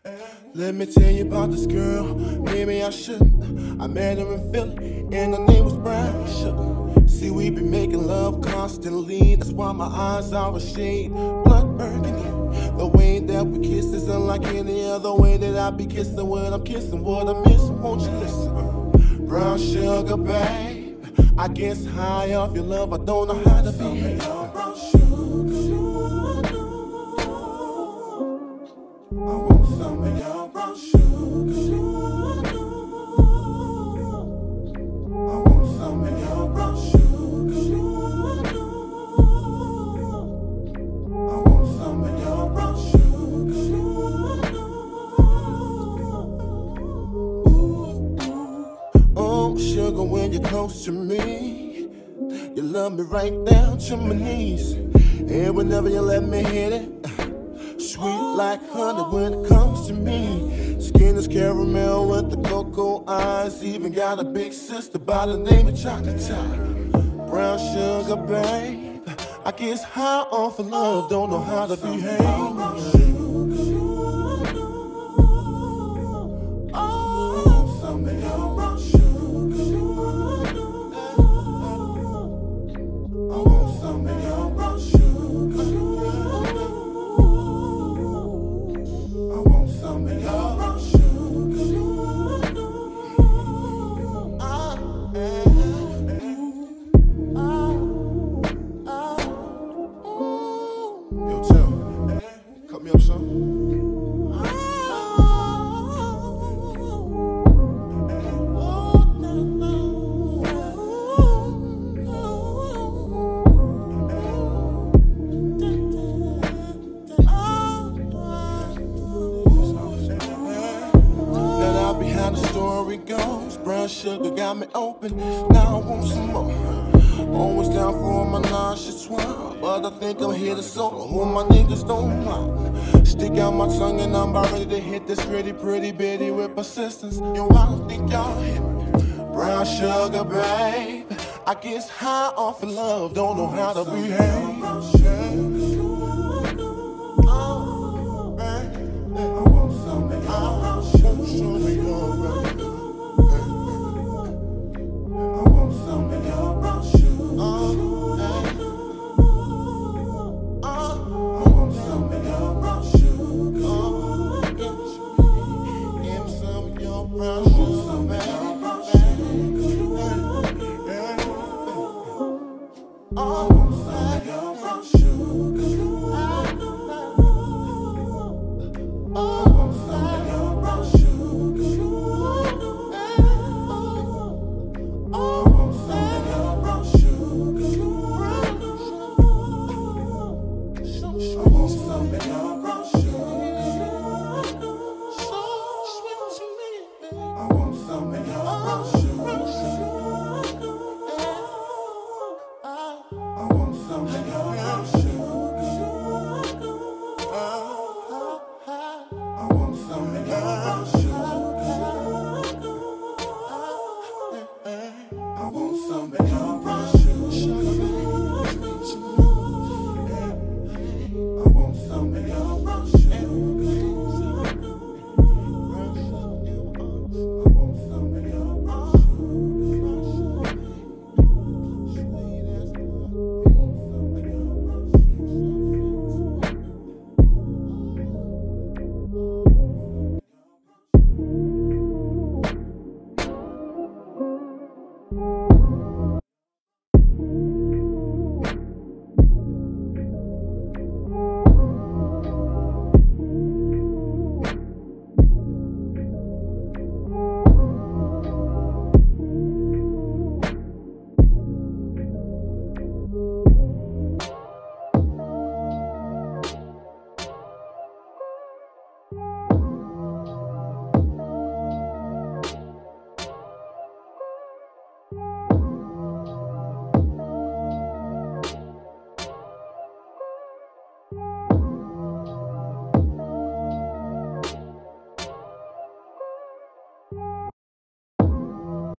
Let me tell you about this girl, maybe I shouldn't. I met her in Philly, and her name was Brown Sugar. See, we be making love constantly, that's why my eyes are a shade blood burgundy. The way that we kiss is unlike any other way that I be kissing when I'm kissing what I miss. Won't you listen? Brown sugar, babe, I guess high off your love, I don't know how to behave. Brown sugar, I want some of your brown sugar. I want some of your brown sugar. I want some of your brown sugar. Oh, sugar, when you're close to me, you love me right down to my knees. And whenever you let me hit it, sweet like honey when it comes to me. Skin is caramel with the cocoa eyes. Even got a big sister by the name of Chocolate Top. Brown sugar, babe, I guess high off of love, don't know how to behave. Yo, Tim, cut me up some. Now behind the story goes, brown sugar got me open. Now I want some more. Always down for my nonchalant, but I think I'm here to solo. Who my niggas don't mind. Stick out my tongue and I'm about ready to hit this pretty bitty with persistence. Yo, I don't think y'all hit me. Brown sugar, babe, I guess high off of love, don't know how to behave. I want some of your